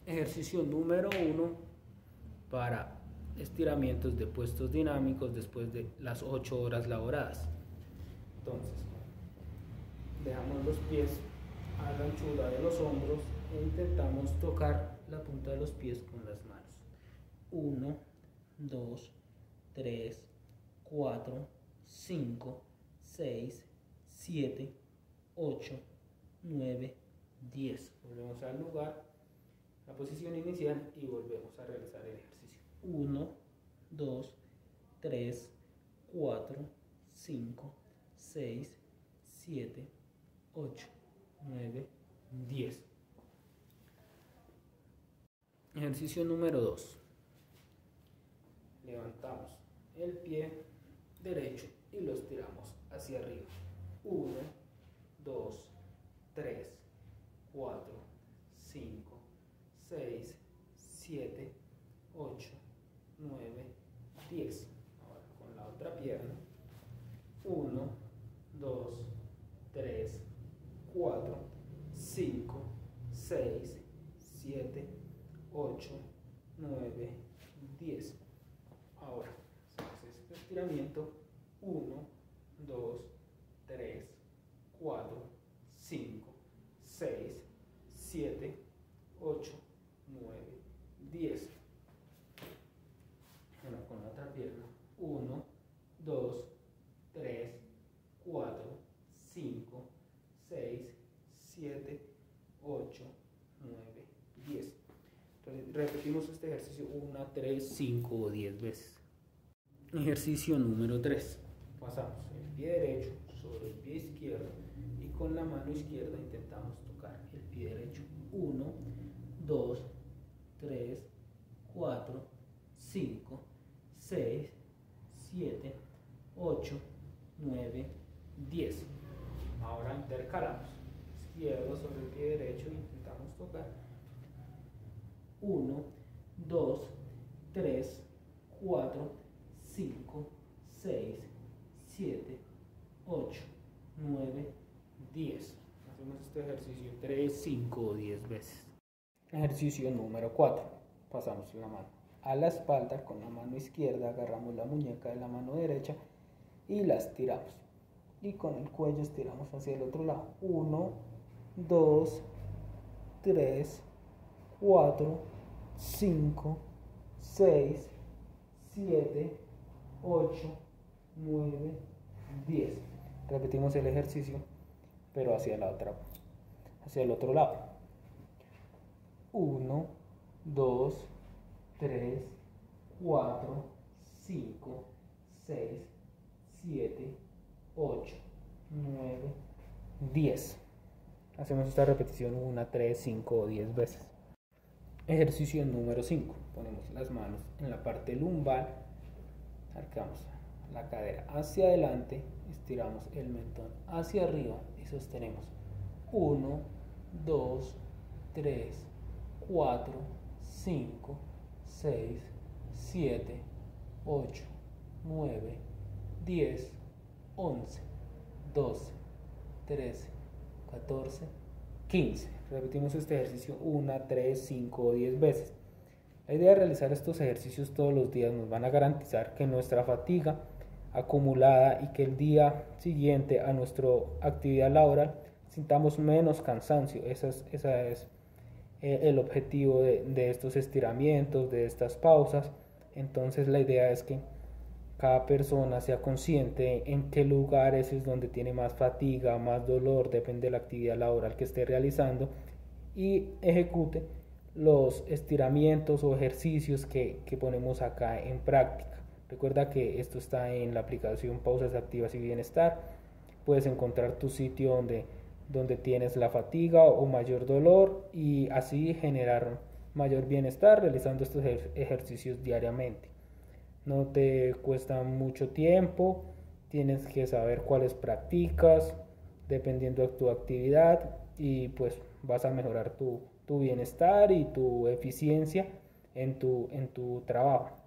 Ejercicio número 1 para estiramientos de puestos dinámicos después de las 8 horas laboradas. Entonces, dejamos los pies a la anchura de los hombros e intentamos tocar la punta de los pies con las manos. 1, 2, 3, 4, 5, 6, 7, 8, 9, 10. Volvemos al lugar, la posición inicial, y volvemos a realizar el ejercicio. 1, 2, 3, 4, 5, 6, 7, 8, 9, 10. Ejercicio número 2. Levantamos el pie derecho y lo estiramos hacia arriba. 1, 2, 3, 4, 5, 6, 7, 8, 9, 10. Ahora con la otra pierna. 1, 2, 3, 4, 5, 6, 7, 8, 9, 10. Ahora hacemos este estiramiento. 1, 2, 3, 4, 5, 6, 7, 8, 9, 10. Bueno, con la otra pierna. 1, 2, 3, 4, 5, 6, 7, 8, 9, 10. Entonces repetimos este ejercicio 1, 3, 5 o 10 veces. Ejercicio número 3. Pasamos el pie derecho sobre el pie izquierdo y con la mano izquierda intentamos tocar el pie derecho. 1, 2, 3, 4, 5, 6, 7, 8, 9, 10. Ahora intercalamos. Izquierdo sobre el pie derecho e intentamos tocar. 1, 2, 3, 4, 5, 6, 7, 8, 9, 10. Hacemos este ejercicio 3, 5 o 10 veces. Ejercicio número 4. Pasamos la mano a la espalda, con la mano izquierda agarramos la muñeca de la mano derecha y la estiramos. Y con el cuello estiramos hacia el otro lado. 1, 2, 3, 4, 5, 6, 7, 8, 9, 10. Repetimos el ejercicio, pero hacia el otro lado. 1, 2, 3, 4, 5, 6, 7, 8, 9, 10. Hacemos esta repetición 1, 3, 5 o 10 veces. Ejercicio número 5. Ponemos las manos en la parte lumbar, arcamos la cadera hacia adelante, estiramos el mentón hacia arriba y sostenemos 1, 2, 3, 4, 5, 6, 7, 8, 9, 10, 11, 12, 13, 14, 15. Repetimos este ejercicio 1, 3, 5 o 10 veces. La idea de realizar estos ejercicios todos los días nos van a garantizar que nuestra fatiga acumulada y que el día siguiente a nuestra actividad laboral sintamos menos cansancio. Ese es el objetivo de estos estiramientos, de estas pausas. Entonces la idea es que cada persona sea consciente en qué lugares es donde tiene más fatiga, más dolor, depende de la actividad laboral que esté realizando, y ejecute los estiramientos o ejercicios que ponemos acá en práctica. Recuerda que esto está en la aplicación Pausas Activas y Bienestar. Puedes encontrar tu sitio donde tienes la fatiga o mayor dolor y así generar mayor bienestar realizando estos ejercicios diariamente. No te cuesta mucho tiempo, tienes que saber cuáles practicas dependiendo de tu actividad y pues vas a mejorar tu bienestar y tu eficiencia en tu trabajo.